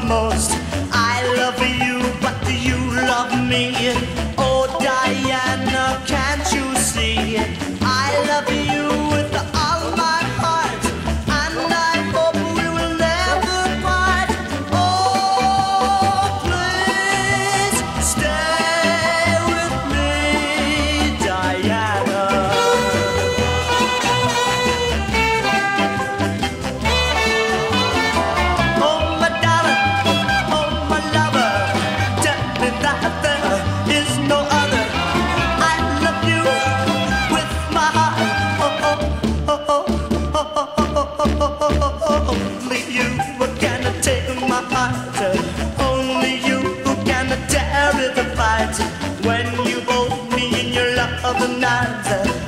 most. I love you, but do you love me? Oh Diana, can't you see? I love you with all my heart, and I hope we will never part. Oh, please stay with me, Diana. Oh my darling, oh my lover, tell me that there is no other. I love you with my heart. Oh, oh, oh, oh, oh, oh, oh, oh, oh, oh. Only you can take my heart. Only you can tear it apart. When you hold me in your love night,